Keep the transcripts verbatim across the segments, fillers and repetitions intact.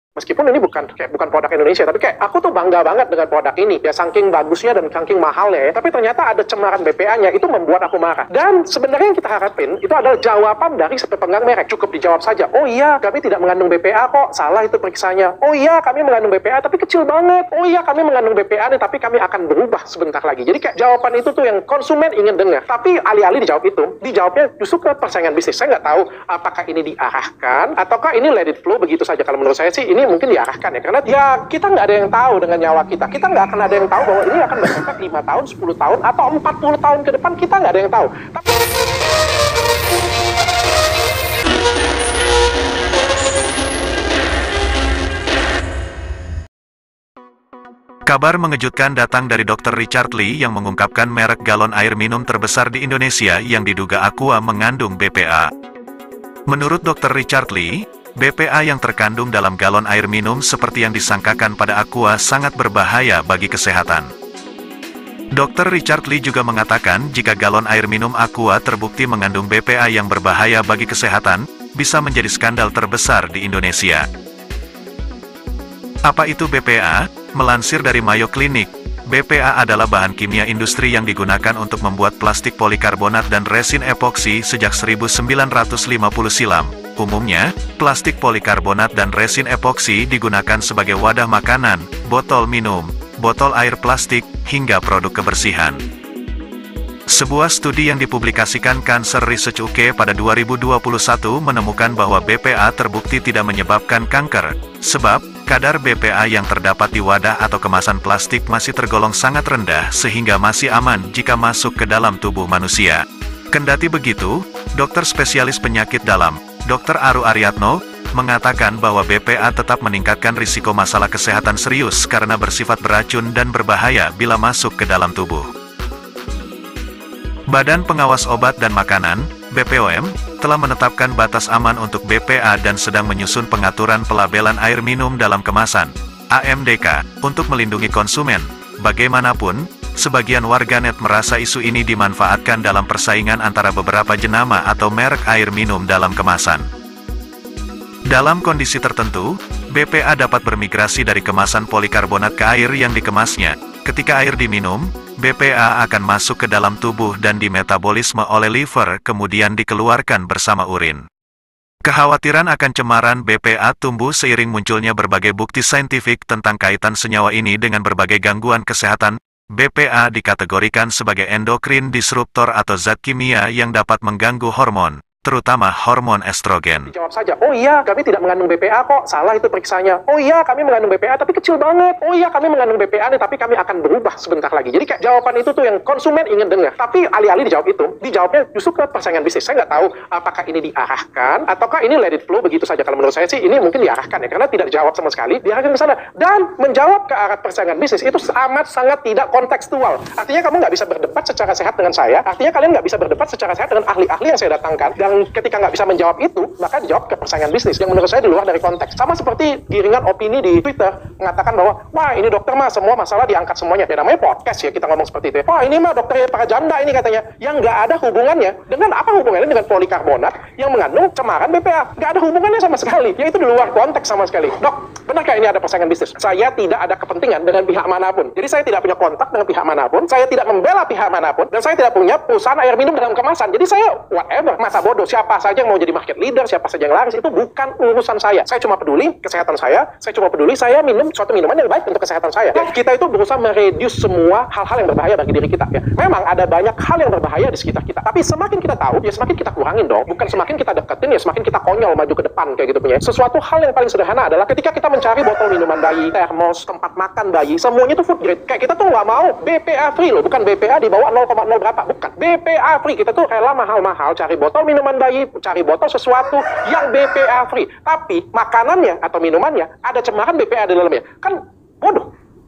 Meskipun ini bukan kayak bukan produk Indonesia, tapi kayak aku tuh bangga banget dengan produk ini. Ya saking bagusnya dan saking mahalnya ya. Tapi ternyata ada cemaran B P A-nya, itu membuat aku marah. Dan sebenarnya yang kita harapin itu adalah jawaban dari si pemegang merek. Cukup dijawab saja, oh iya kami tidak mengandung B P A kok, salah itu periksanya. Oh iya kami mengandung B P A tapi kecil banget. Oh iya kami mengandung B P A nih, tapi kami akan berubah sebentar lagi. Jadi kayak jawaban itu tuh yang konsumen ingin dengar. Tapi alih-alih dijawab itu, dijawabnya justru ke persaingan bisnis. Saya nggak tahu apakah ini diarahkan ataukah ini let it flow begitu saja. Kalau menurut saya sih ini mungkin diarahkan ya, karena ya kita nggak ada yang tahu dengan nyawa kita. Kita nggak akan ada yang tahu bahwa ini akan berefek lima tahun, sepuluh tahun, atau empat puluh tahun ke depan. Kita nggak ada yang tahu. Tapi kabar mengejutkan datang dari dokter Richard Lee yang mengungkapkan merek galon air minum terbesar di Indonesia yang diduga Aqua mengandung B P A. Menurut dokter Richard Lee, B P A yang terkandung dalam galon air minum seperti yang disangkakan pada Aqua sangat berbahaya bagi kesehatan. dokter Richard Lee juga mengatakan jika galon air minum Aqua terbukti mengandung B P A yang berbahaya bagi kesehatan, bisa menjadi skandal terbesar di Indonesia. Apa itu B P A? Melansir dari Mayo Clinic, B P A adalah bahan kimia industri yang digunakan untuk membuat plastik polikarbonat dan resin epoksi sejak seribu sembilan ratus lima puluh silam. Umumnya, plastik polikarbonat dan resin epoksi digunakan sebagai wadah makanan, botol minum, botol air plastik, hingga produk kebersihan. Sebuah studi yang dipublikasikan Cancer Research U K pada dua ribu dua puluh satu menemukan bahwa B P A terbukti tidak menyebabkan kanker, sebab kadar B P A yang terdapat di wadah atau kemasan plastik masih tergolong sangat rendah sehingga masih aman jika masuk ke dalam tubuh manusia. Kendati begitu, dokter spesialis penyakit dalam, dokter Aru Aryatno, mengatakan bahwa B P A tetap meningkatkan risiko masalah kesehatan serius karena bersifat beracun dan berbahaya bila masuk ke dalam tubuh. Badan Pengawas Obat dan Makanan, B P O M, telah menetapkan batas aman untuk B P A dan sedang menyusun pengaturan pelabelan air minum dalam kemasan, A M D K, untuk melindungi konsumen. Bagaimanapun, sebagian warganet merasa isu ini dimanfaatkan dalam persaingan antara beberapa jenama atau merek air minum dalam kemasan. Dalam kondisi tertentu, B P A dapat bermigrasi dari kemasan polikarbonat ke air yang dikemasnya. Ketika air diminum, B P A akan masuk ke dalam tubuh dan dimetabolisme oleh liver, kemudian dikeluarkan bersama urin. Kekhawatiran akan cemaran B P A tumbuh seiring munculnya berbagai bukti saintifik tentang kaitan senyawa ini dengan berbagai gangguan kesehatan. B P A dikategorikan sebagai endokrin disruptor atau zat kimia yang dapat mengganggu hormon, terutama hormon estrogen. Jawab saja, oh iya kami tidak mengandung B P A kok, salah itu periksanya. Oh iya kami mengandung B P A tapi kecil banget. Oh iya kami mengandung B P A nih, tapi kami akan berubah sebentar lagi. Jadi kayak jawaban itu tuh yang konsumen ingin dengar. Tapi alih-alih dijawab itu, dijawabnya justru ke persaingan bisnis. Saya nggak tahu apakah ini diarahkan ataukah ini let it flow begitu saja. Kalau menurut saya sih ini mungkin diarahkan ya, karena tidak dijawab sama sekali, diarahkan ke sana. Dan menjawab ke arah persaingan bisnis itu amat sangat tidak kontekstual. Artinya kamu nggak bisa berdebat secara sehat dengan saya. Artinya kalian nggak bisa berdebat secara sehat dengan ahli-ahli yang saya datangkan. Dan ketika nggak bisa menjawab itu, maka dijawab ke persaingan bisnis yang menurut saya di luar dari konteks. Sama seperti giringan opini di Twitter mengatakan bahwa wah ini dokter mah semua masalah diangkat semuanya. Ya namanya podcast ya, kita ngomong seperti itu ya. Wah ini mah dokter para janda ini katanya, yang nggak ada hubungannya dengan apa hubungannya dengan polikarbonat yang mengandung cemaran B P A. Nggak ada hubungannya sama sekali. Ya itu di luar konteks sama sekali. Dok, benarkah ini ada persaingan bisnis? Saya tidak ada kepentingan dengan pihak manapun. Jadi saya tidak punya kontak dengan pihak manapun. Saya tidak membela pihak manapun. Dan saya tidak punya perusahaan air minum dalam kemasan. Jadi saya whatever, masa bodoh siapa saja yang mau jadi market leader, siapa saja yang laris, itu bukan urusan saya. Saya cuma peduli kesehatan saya, saya cuma peduli saya minum suatu minuman yang baik untuk kesehatan saya. Ya, kita itu berusaha mereduce semua hal-hal yang berbahaya bagi diri kita. Ya. Memang ada banyak hal yang berbahaya di sekitar kita, tapi semakin kita tahu, ya semakin kita kurangin dong. Bukan semakin kita deketin, ya semakin kita konyol maju ke depan kayak gitu punya. Sesuatu hal yang paling sederhana adalah ketika kita mencari botol minuman bayi, termos, tempat makan bayi, semuanya itu food grade. Kayak kita tuh nggak mau B P A free loh, bukan B P A di bawah nol koma nol berapa, bukan. B P A free, kita tuh rela mahal-mahal cari botol minuman bayi, cari botol sesuatu yang B P A free, tapi makanannya atau minumannya ada cemaran B P A di dalamnya, kan bodoh.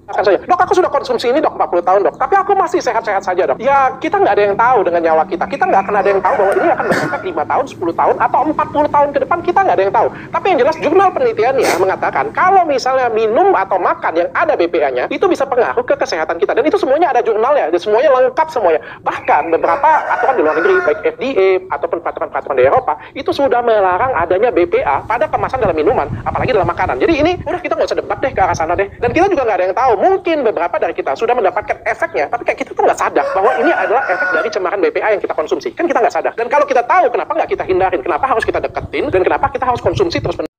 Akan saja, dok aku sudah konsumsi ini dok empat puluh tahun dok, tapi aku masih sehat-sehat saja dok. Ya kita nggak ada yang tahu dengan nyawa kita, kita nggak akan ada yang tahu bahwa ini akan berefek lima tahun, sepuluh tahun, atau empat puluh tahun ke depan, kita nggak ada yang tahu. Tapi yang jelas jurnal penelitiannya mengatakan kalau misalnya minum atau makan yang ada B P A-nya itu bisa pengaruh ke kesehatan kita, dan itu semuanya ada jurnalnya, dan semuanya lengkap semuanya. Bahkan beberapa aturan di luar negeri, baik F D A ataupun peraturan-peraturan di Eropa itu sudah melarang adanya B P A pada kemasan dalam minuman, apalagi dalam makanan. Jadi ini udah kita nggak usah debat deh ke arah sana deh, dan kita juga nggak ada yang tahu. Mungkin beberapa dari kita sudah mendapatkan efeknya, tapi kayak kita tuh nggak sadar bahwa ini adalah efek dari cemaran B P A yang kita konsumsi. Kan kita nggak sadar. Dan kalau kita tahu, kenapa nggak kita hindarin? Kenapa harus kita deketin? Dan kenapa kita harus konsumsi terus?